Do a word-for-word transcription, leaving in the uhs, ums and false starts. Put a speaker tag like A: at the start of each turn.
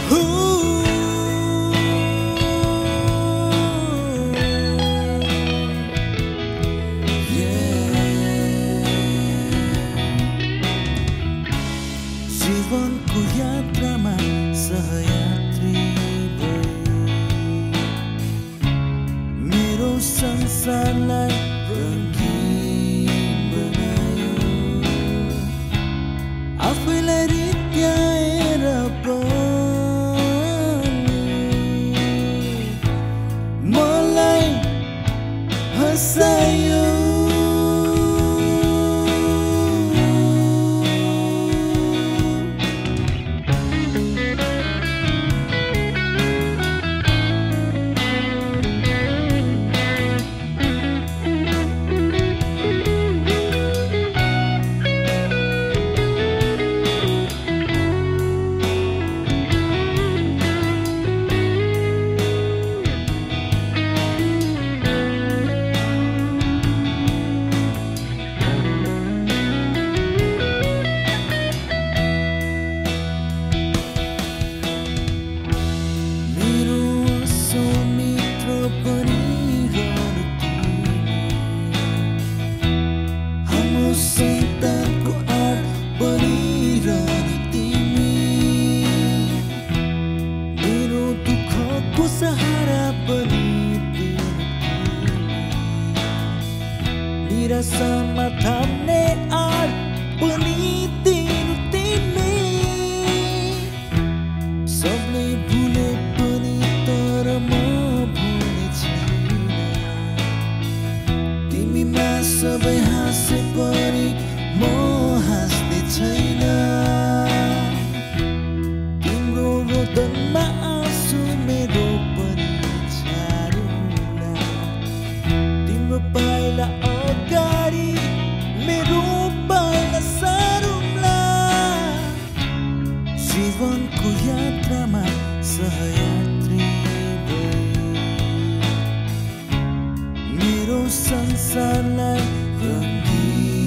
A: जीवनको यात्रामा सहयात्री मेरो संसारलाई रंगीन बनायो आफैलाई रित्याएर पनि मलाई हसायो Nirashama Thamne aar Pani Dinu Timi Sablei Bhulei Pani tara ma bhulne chaina Timima sabai हाँसे पनि म हाँस्ने छैन तिम्रो रोदनमा आँसु मेरो पनि छारुला तिम्रो पाइला अगाडि मेरो पाइला सारुला जीवनको यात्रामा सहयात्री मेरो संसारलाई रंगीन